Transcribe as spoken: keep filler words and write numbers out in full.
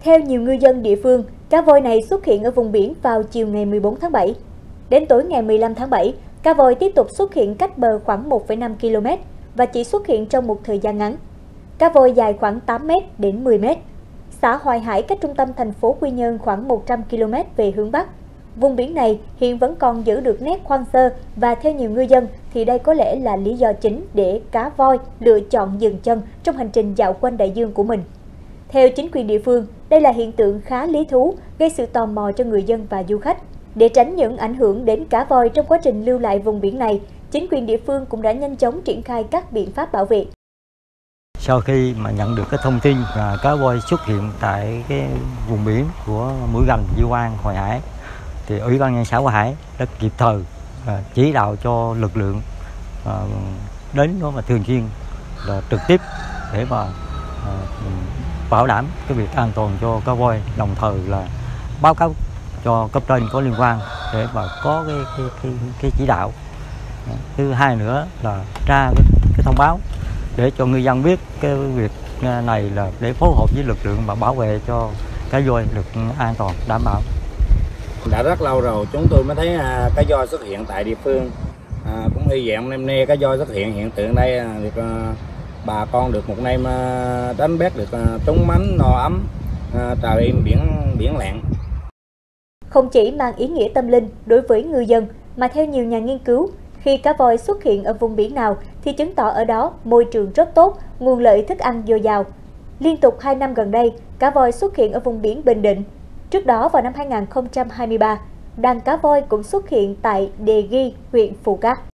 Theo nhiều ngư dân địa phương, cá voi này xuất hiện ở vùng biển vào chiều ngày mười bốn tháng bảy. Đến tối ngày mười lăm tháng bảy, cá voi tiếp tục xuất hiện cách bờ khoảng một phẩy năm ki lô mét và chỉ xuất hiện trong một thời gian ngắn. Cá voi dài khoảng tám mét đến mười mét. Xã Hoài Hải cách trung tâm thành phố Quy Nhơn khoảng một trăm ki lô mét về hướng Bắc. Vùng biển này hiện vẫn còn giữ được nét hoang sơ và theo nhiều ngư dân thì đây có lẽ là lý do chính để cá voi lựa chọn dừng chân trong hành trình dạo quanh đại dương của mình. Theo chính quyền địa phương, đây là hiện tượng khá lý thú, gây sự tò mò cho người dân và du khách. Để tránh những ảnh hưởng đến cá voi trong quá trình lưu lại vùng biển này, chính quyền địa phương cũng đã nhanh chóng triển khai các biện pháp bảo vệ. Sau khi mà nhận được cái thông tin là cá voi xuất hiện tại cái vùng biển của Mũi Gành, Di Quan, Hoài Hải, thì Ủy ban nhân xã Hoài Hải đã kịp thời à, chỉ đạo cho lực lượng à, đến đó mà thường xuyên là trực tiếp để mà à, bảo đảm cái việc an toàn cho cá voi, đồng thời là báo cáo cho cấp trên có liên quan để mà có cái cái cái, cái chỉ đạo. Thứ hai nữa là ra cái, cái thông báo để cho ngư dân biết cái việc này là để phối hợp với lực lượng mà bảo vệ cho cá voi được an toàn đảm bảo. Đã rất lâu rồi chúng tôi mới thấy cá voi xuất hiện tại địa phương, à, cũng hy vọng năm nay cá voi xuất hiện hiện tượng đây được à, bà con được một năm đánh bắt được à, trúng mánh no ấm, à, trời êm biển biển lặng. Không chỉ mang ý nghĩa tâm linh đối với ngư dân mà theo nhiều nhà nghiên cứu, khi cá voi xuất hiện ở vùng biển nào thì chứng tỏ ở đó môi trường rất tốt, nguồn lợi thức ăn dồi dào. Liên tục hai năm gần đây, cá voi xuất hiện ở vùng biển Bình Định. Trước đó vào năm hai nghìn không trăm hai mươi ba, đàn cá voi cũng xuất hiện tại Đề Ghi, huyện Phù Cát.